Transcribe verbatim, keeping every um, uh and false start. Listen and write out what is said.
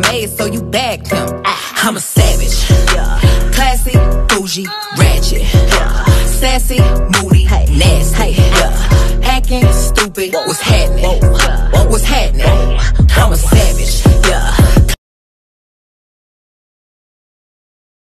made, so you bagged him. I'm a savage, classy, bougie, ratchet, sassy, moody, nasty, hacking, stupid, what's happening?